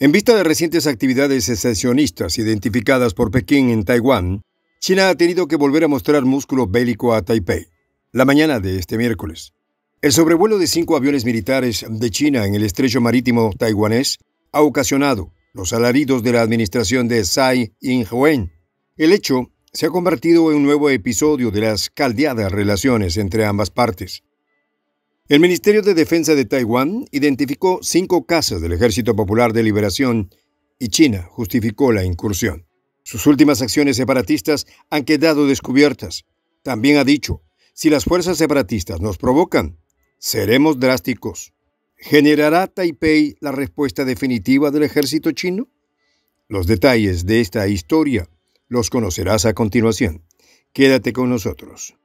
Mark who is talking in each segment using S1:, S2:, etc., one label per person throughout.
S1: En vista de recientes actividades secesionistas identificadas por Pekín en Taiwán, China ha tenido que volver a mostrar músculo bélico a Taipei, la mañana de este miércoles. El sobrevuelo de 5 aviones militares de China en el estrecho marítimo taiwanés ha ocasionado los alaridos de la administración de Tsai Ing-wen. El hecho se ha convertido en un nuevo episodio de las caldeadas relaciones entre ambas partes. El Ministerio de Defensa de Taiwán identificó 5 cazas del Ejército Popular de Liberación y China justificó la incursión. Sus últimas acciones separatistas han quedado descubiertas. También ha dicho, si las fuerzas separatistas nos provocan, seremos drásticos. ¿Generará Taipei la respuesta definitiva del ejército chino? Los detalles de esta historia los conocerás a continuación. Quédate con nosotros.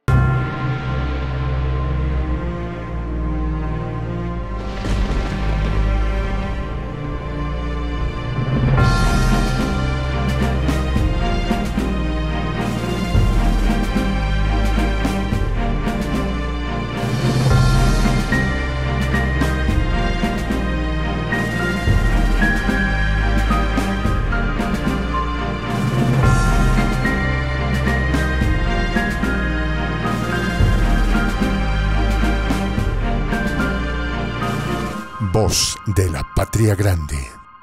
S2: Voz de la Patria Grande.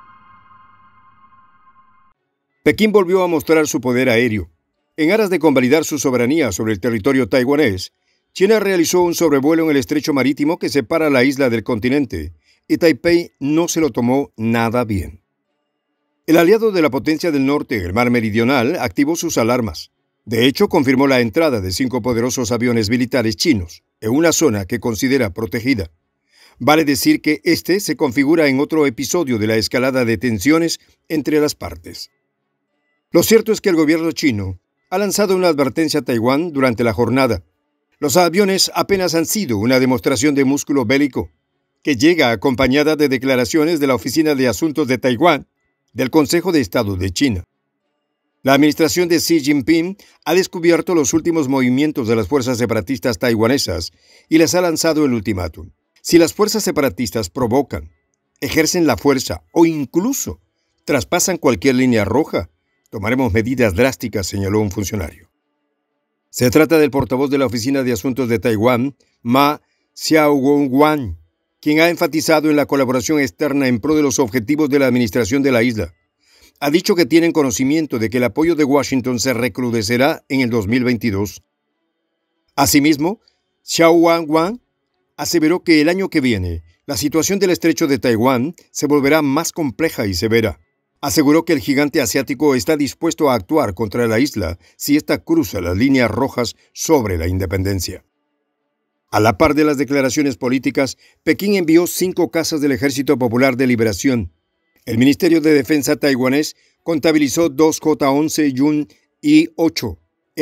S1: Pekín volvió a mostrar su poder aéreo. En aras de convalidar su soberanía sobre el territorio taiwanés, China realizó un sobrevuelo en el estrecho marítimo que separa la isla del continente, y Taipei no se lo tomó nada bien. El aliado de la potencia del norte en el mar meridional activó sus alarmas. De hecho, confirmó la entrada de 5 poderosos aviones militares chinos en una zona que considera protegida. Vale decir que este se configura en otro episodio de la escalada de tensiones entre las partes. Lo cierto es que el gobierno chino ha lanzado una advertencia a Taiwán durante la jornada. Los aviones apenas han sido una demostración de músculo bélico, que llega acompañada de declaraciones de la Oficina de Asuntos de Taiwán del Consejo de Estado de China. La administración de Xi Jinping ha descubierto los últimos movimientos de las fuerzas separatistas taiwanesas y les ha lanzado el ultimátum. Si las fuerzas separatistas provocan, ejercen la fuerza o incluso traspasan cualquier línea roja, tomaremos medidas drásticas, señaló un funcionario. Se trata del portavoz de la Oficina de Asuntos de Taiwán, Ma Xiaoguang, quien ha enfatizado en la colaboración externa en pro de los objetivos de la administración de la isla. Ha dicho que tienen conocimiento de que el apoyo de Washington se recrudecerá en el 2022. Asimismo, Xiaoguang aseveró que el año que viene, la situación del estrecho de Taiwán se volverá más compleja y severa. Aseguró que el gigante asiático está dispuesto a actuar contra la isla si ésta cruza las líneas rojas sobre la independencia. A la par de las declaraciones políticas, Pekín envió 5 cazas del Ejército Popular de Liberación. El Ministerio de Defensa taiwanés contabilizó 2 J-11 Yun I-8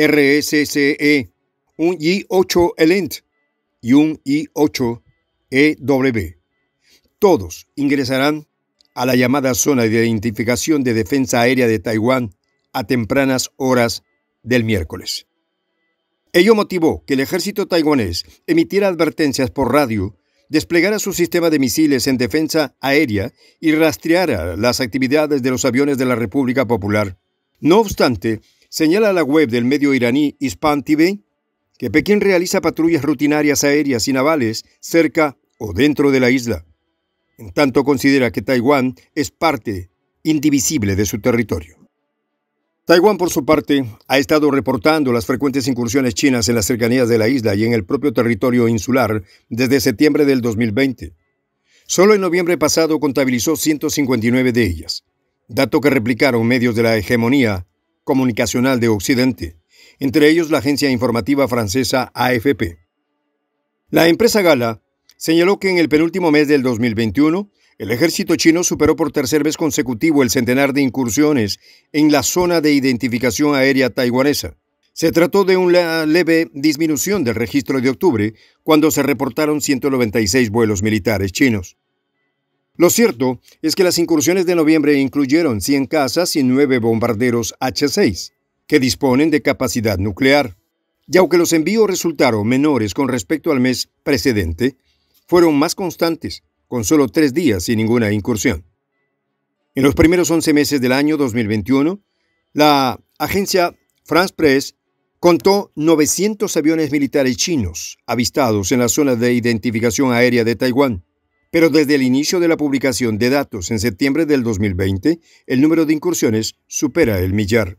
S1: RSCE, un I-8 Elent y un I-8 EW. Todos ingresarán a la llamada Zona de Identificación de Defensa Aérea de Taiwán a tempranas horas del miércoles. Ello motivó que el ejército taiwanés emitiera advertencias por radio, desplegara su sistema de misiles en defensa aérea y rastreara las actividades de los aviones de la República Popular. No obstante, señala la web del medio iraní Ispan TV, que Pekín realiza patrullas rutinarias aéreas y navales cerca o dentro de la isla, en tanto considera que Taiwán es parte indivisible de su territorio. Taiwán, por su parte, ha estado reportando las frecuentes incursiones chinas en las cercanías de la isla y en el propio territorio insular desde septiembre del 2020. Solo en noviembre pasado contabilizó 159 de ellas, dato que replicaron medios de la hegemonía comunicacional de Occidente, entre ellos la agencia informativa francesa AFP. La empresa Gala señaló que en el penúltimo mes del 2021, el ejército chino superó por tercer vez consecutivo el centenar de incursiones en la zona de identificación aérea taiwanesa. Se trató de una leve disminución del registro de octubre, cuando se reportaron 196 vuelos militares chinos. Lo cierto es que las incursiones de noviembre incluyeron 100 cazas y 9 bombarderos H-6. Que disponen de capacidad nuclear. Y aunque los envíos resultaron menores con respecto al mes precedente, fueron más constantes, con solo 3 días sin ninguna incursión. En los primeros 11 meses del año 2021, la agencia France Press contó 900 aviones militares chinos avistados en la zona de identificación aérea de Taiwán. Pero desde el inicio de la publicación de datos en septiembre del 2020, el número de incursiones supera el millar.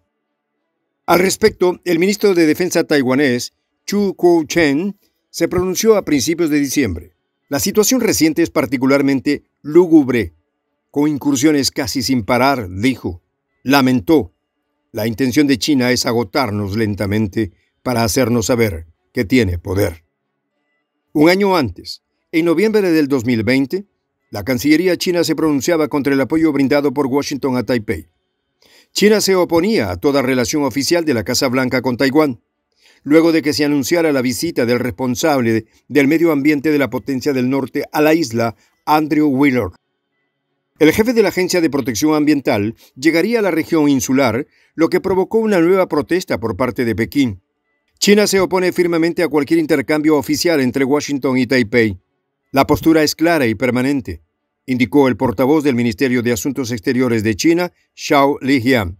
S1: Al respecto, el ministro de Defensa taiwanés, Chiu Kuo-cheng, se pronunció a principios de diciembre. La situación reciente es particularmente lúgubre, con incursiones casi sin parar, dijo. Lamentó. La intención de China es agotarnos lentamente para hacernos saber que tiene poder. Un año antes, en noviembre del 2020, la Cancillería china se pronunciaba contra el apoyo brindado por Washington a Taipei. China se oponía a toda relación oficial de la Casa Blanca con Taiwán, luego de que se anunciara la visita del responsable del medio ambiente de la potencia del norte a la isla, Andrew Wheeler. El jefe de la Agencia de Protección Ambiental llegaría a la región insular, lo que provocó una nueva protesta por parte de Pekín. China se opone firmemente a cualquier intercambio oficial entre Washington y Taipei. La postura es clara y permanente, indicó el portavoz del Ministerio de Asuntos Exteriores de China, Zhao Lijian.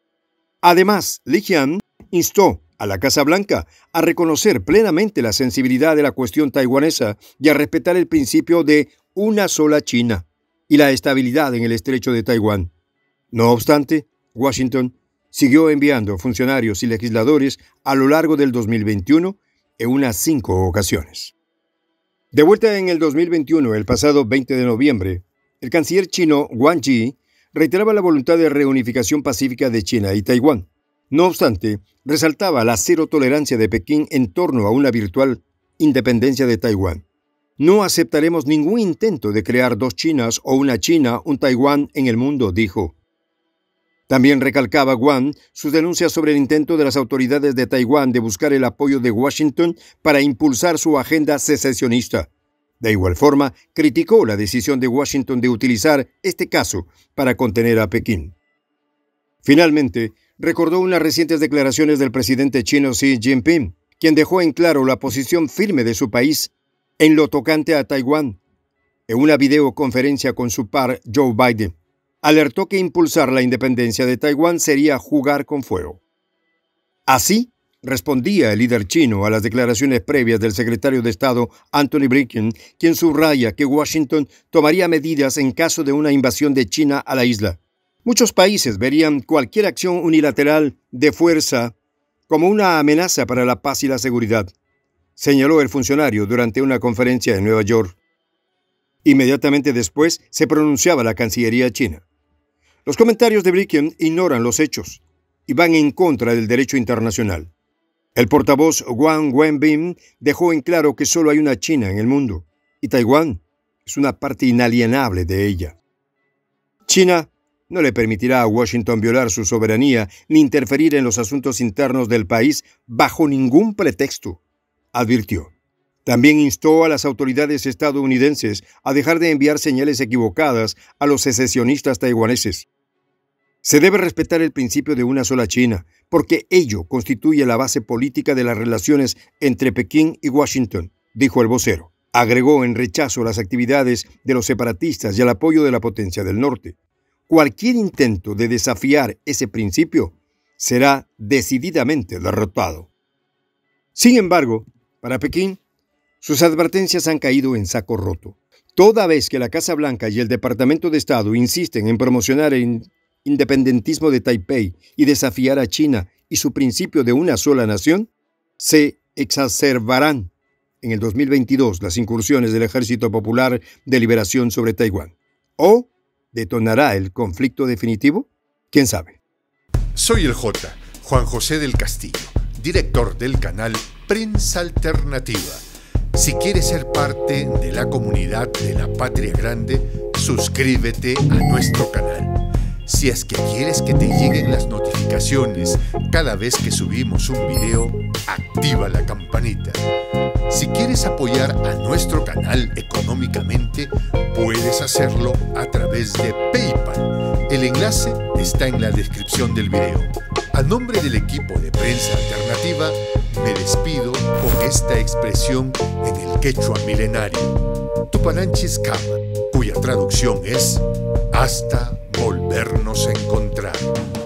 S1: Además, Lijian instó a la Casa Blanca a reconocer plenamente la sensibilidad de la cuestión taiwanesa y a respetar el principio de una sola China y la estabilidad en el estrecho de Taiwán. No obstante, Washington siguió enviando funcionarios y legisladores a lo largo del 2021 en unas 5 ocasiones. De vuelta en el 2021, el pasado 20 de noviembre, el canciller chino Wang Yi reiteraba la voluntad de reunificación pacífica de China y Taiwán. No obstante, resaltaba la cero tolerancia de Pekín en torno a una virtual independencia de Taiwán. No aceptaremos ningún intento de crear dos Chinas o una China, un Taiwán en el mundo, dijo. También recalcaba Wang sus denuncias sobre el intento de las autoridades de Taiwán de buscar el apoyo de Washington para impulsar su agenda secesionista. De igual forma, criticó la decisión de Washington de utilizar este caso para contener a Pekín. Finalmente, recordó unas recientes declaraciones del presidente chino Xi Jinping, quien dejó en claro la posición firme de su país en lo tocante a Taiwán. En una videoconferencia con su par Joe Biden, alertó que impulsar la independencia de Taiwán sería jugar con fuego. Así, respondía el líder chino a las declaraciones previas del secretario de Estado Antony Blinken, quien subraya que Washington tomaría medidas en caso de una invasión de China a la isla. Muchos países verían cualquier acción unilateral de fuerza como una amenaza para la paz y la seguridad, señaló el funcionario durante una conferencia en Nueva York. Inmediatamente después se pronunciaba la Cancillería china. Los comentarios de Blinken ignoran los hechos y van en contra del derecho internacional. El portavoz Wang Wenbin dejó en claro que solo hay una China en el mundo y Taiwán es una parte inalienable de ella. China no le permitirá a Washington violar su soberanía ni interferir en los asuntos internos del país bajo ningún pretexto, advirtió. También instó a las autoridades estadounidenses a dejar de enviar señales equivocadas a los secesionistas taiwaneses. Se debe respetar el principio de una sola China, porque ello constituye la base política de las relaciones entre Pekín y Washington, dijo el vocero. Agregó en rechazo a las actividades de los separatistas y al apoyo de la potencia del norte. Cualquier intento de desafiar ese principio será decididamente derrotado. Sin embargo, para Pekín, sus advertencias han caído en saco roto. Toda vez que la Casa Blanca y el Departamento de Estado insisten en promocionar el independentismo de Taipei y desafiar a China y su principio de una sola nación, se exacerbarán en el 2022 las incursiones del Ejército Popular de Liberación sobre Taiwán. ¿O detonará el conflicto definitivo? ¿Quién sabe?
S2: Soy el J, Juan José del Castillo, director del canal Prensa Alternativa. Si quieres ser parte de la comunidad de la Patria Grande, suscríbete a nuestro canal. Si es que quieres que te lleguen las notificaciones cada vez que subimos un video, activa la campanita. Si quieres apoyar a nuestro canal económicamente, puedes hacerlo a través de PayPal. El enlace está en la descripción del video. A nombre del equipo de Prensa Alternativa, me despido con esta expresión en el quechua milenario, Tupananchis Kama, cuya traducción es hasta volvernos a encontrar.